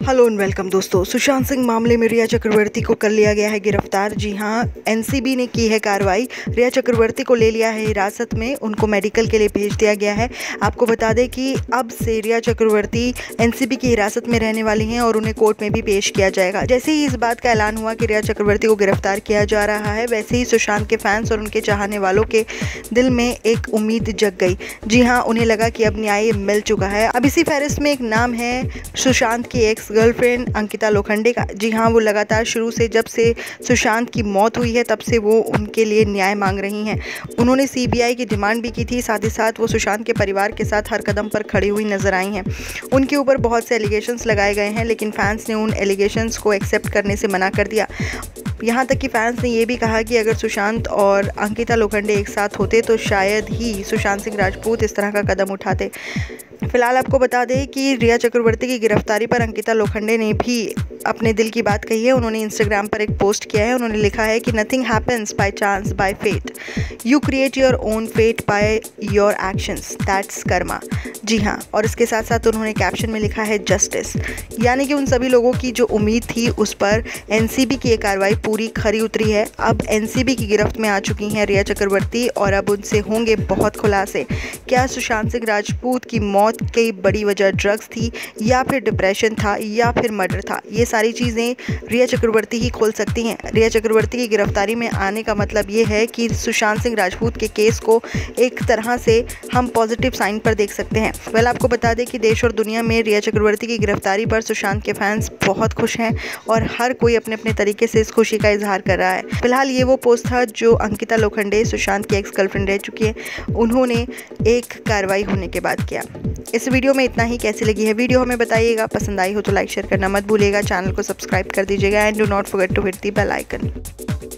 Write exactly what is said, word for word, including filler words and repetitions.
Hello and welcome दोस्तों। सुशांत सिंह मामले में रिया चक्रवर्ती को कर लिया गया है गिरफ्तार। जी हां, एनसीबी ने की है कार्रवाई। रिया चक्रवर्ती को ले लिया है हिरासत में, उनको मेडिकल के लिए भेज दिया गया है। आपको बता दें कि अब से रिया चक्रवर्ती एनसीबी की हिरासत में रहने वाली हैं और उन्हें कोर्ट में भी पेश किया जाएगा। जैसे ही इस बात का ऐलान हुआ कि रिया चक्रवर्ती को गिरफ्तार किया जा रहा है, वैसे ही सुशांत के फैंस और उनके चाहने वालों के दिल में एक उम्मीद जग गई। जी हाँ, उन्हें लगा कि अब न्याय मिल चुका है। अब इसी फहरिस्त में एक नाम है सुशांत की एक्स गर्लफ्रेंड अंकिता लोखंडे का। जी हाँ, वो लगातार शुरू से, जब से सुशांत की मौत हुई है, तब से वो उनके लिए न्याय मांग रही हैं। उन्होंने सीबीआई की डिमांड भी की थी, साथ ही साथ वो सुशांत के परिवार के साथ हर कदम पर खड़ी हुई नजर आई हैं। उनके ऊपर बहुत से एलिगेशंस लगाए गए हैं, लेकिन फैंस ने उन एलिगेशंस को एक्सेप्ट करने से मना कर दिया। यहाँ तक कि फैंस ने ये भी कहा कि अगर सुशांत और अंकिता लोखंडे एक साथ होते तो शायद ही सुशांत सिंह राजपूत इस तरह का कदम उठाते। फिलहाल आपको बता दें कि रिया चक्रवर्ती की गिरफ्तारी पर अंकिता लोखंडे ने भी अपने दिल की बात कही है। उन्होंने इंस्टाग्राम पर एक पोस्ट किया है। उन्होंने लिखा है कि nothing happens by chance by fate, you create your own fate by your actions, that's karma. जी हाँ, और इसके साथ साथ उन्होंने कैप्शन में लिखा है जस्टिस, यानी कि उन सभी लोगों की जो उम्मीद थी उस पर एनसीबी की ये कार्रवाई पूरी खरी उतरी है। अब एनसीबी की गिरफ्त में आ चुकी हैं रिया चक्रवर्ती और अब उनसे होंगे बहुत खुलासे। क्या सुशांत सिंह राजपूत की मौत की बड़ी वजह ड्रग्स थी, या फिर डिप्रेशन था, या फिर मर्डर था? ये सारी चीज़ें रिया चक्रवर्ती ही खोल सकती हैं। रिया चक्रवर्ती की गिरफ्तारी में आने का मतलब ये है कि सुशांत सिंह राजपूत के केस को एक तरह से हम पॉजिटिव साइन पर देख सकते हैं। वेल, आपको बता दें कि देश और दुनिया में रिया चक्रवर्ती की गिरफ्तारी पर सुशांत के फैंस बहुत खुश हैं और हर कोई अपने अपने तरीके से इस खुशी का इजहार कर रहा है। फिलहाल ये वो पोस्ट था जो अंकिता लोखंडे, सुशांत की एक्स गर्लफ्रेंड रह चुकी है, उन्होंने एक कार्रवाई होने के बाद किया। इस वीडियो में इतना ही। कैसी लगी है वीडियो हमें बताइएगा। पसंद आई हो तो लाइक शेयर करना मत भूलिएगा। चैनल को सब्सक्राइब कर दीजिएगा and do not forget to hit the bell icon.